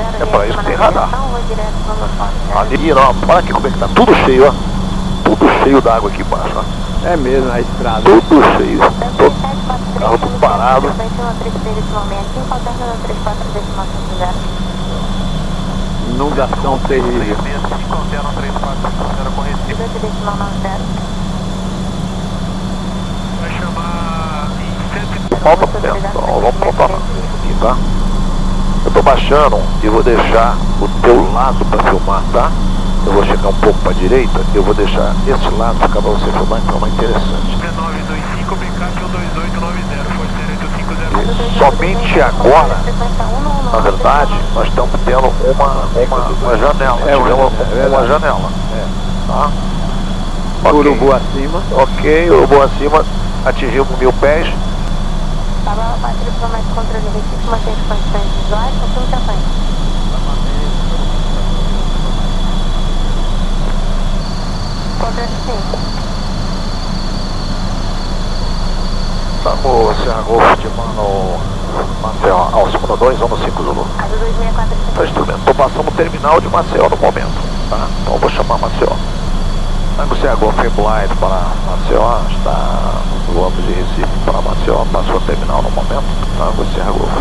É pra isso que tem radar. Ali, ó, olha aqui como é que tá. Tudo cheio, ó. Tudo cheio d'água aqui embaixo, ó. É mesmo, a estrada. Tudo cheio. Todo carro tudo parado. Inundação terrível. Vai chamar Falta tempo, vamos botar aqui, tá? Eu tô baixando e vou deixar o teu lado pra filmar, tá? Eu vou chegar um pouco pra direita, eu vou deixar esse lado ficar pra você filmar, então é mais interessante. 925, BK 12890, Forceiro 8501. E somente agora, na verdade, nós estamos tendo uma janela. Tivemos uma janela. Tá? Okay. Urubu acima. Ok, urubu acima, atingimos 1000 pés. Estava batendo mais controle Recife, mantém as condições visuais, assume campanha. Controle 5. Estamos Serra Golf de mano Maceió, Alcimano 2, vamos 5 Zulu. Asa 264. Tá instrumento, estou passando o terminal de Maceió no momento, tá? Então eu vou chamar Maceió. Tango Serra Golf Blind para Maceió, está voando de Recife para Maceió, passou o terminal no momento, Tango Serra Golf.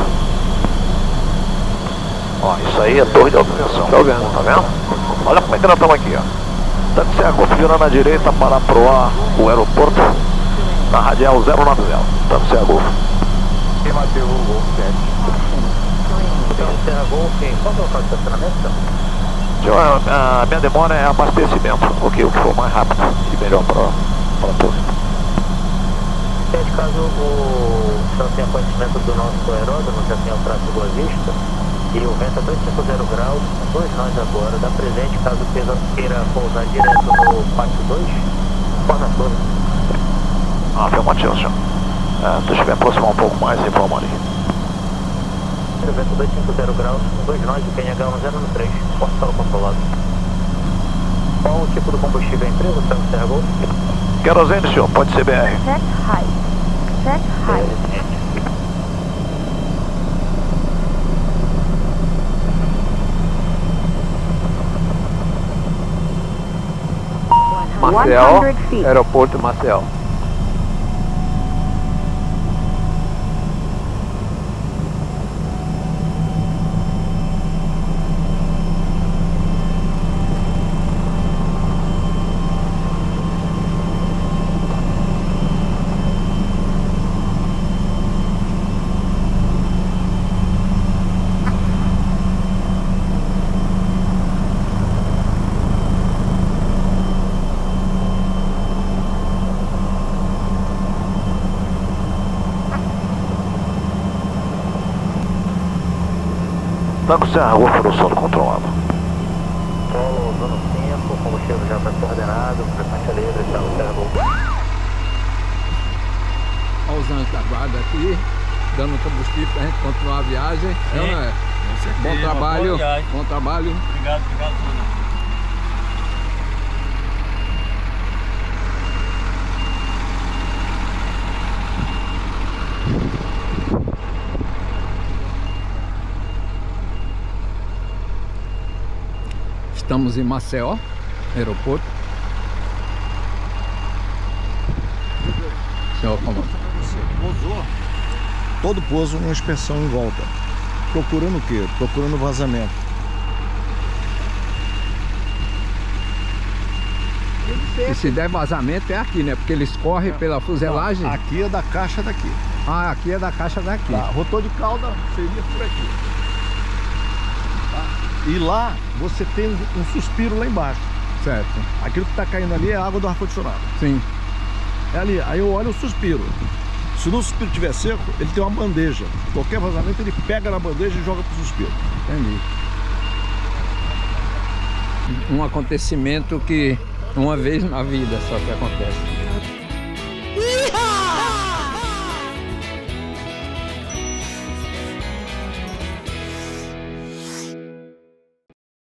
Ó, isso aí é torre de alta tensão, tá vendo? Olha como é que nós estamos aqui, ó. Tango Serra Golf virando à direita para proar o aeroporto, na radial 090, Tango Serra Golf. Quem bateu o Golf 7? Tango Serra Golf, qual é o local de estacionamento? A minha demora é abastecimento, ok, o que for mais rápido e melhor para todos. Caso o senhor tenha conhecimento do nosso aeródromo, já tem o traço Boa Vista, e o vento é 250 graus, com 2 nós agora, dá presente caso queira pousar direto no pátio 2, forma toda. Afirmativo, senhor. Se eu estiver aproximar um pouco mais, informa ali. O vento 250 graus, com 2 nós e PNH 1093, porta solo controlado. Qual o tipo do combustível da empresa, Tango Serra Golf? Querosene, senhor, pode ser BR. Check high. Check high. 100 aeroporto Maceió. Tango Serra Golf no solo controlado. Solo, usando o tempo, combustível já está coordenado, frequência livre, Tango Serra Golf. Olha os anjos da guarda aqui, dando combustível para a gente continuar a viagem. Sim, é ou não é? Com certeza. Bom trabalho, Bom trabalho. Obrigado, Bruno. Estamos em Maceió, aeroporto. Senhor comandante. Pousou. Todo pouso uma inspeção em volta. Procurando o quê? Procurando vazamento. E se der vazamento é aqui, né? Porque eles correm pela fuselagem. Não, aqui é da caixa daqui. Ah, aqui é da caixa daqui. Tá, rotor de cauda seria por aqui. Tá? E lá você tem um suspiro lá embaixo. Certo. Aquilo que está caindo ali é a água do ar-condicionado. Sim. É ali, aí eu olho o suspiro. Se o suspiro estiver seco, ele tem uma bandeja. Qualquer vazamento ele pega na bandeja e joga pro suspiro. Entendi. Um acontecimento que uma vez na vida só que acontece.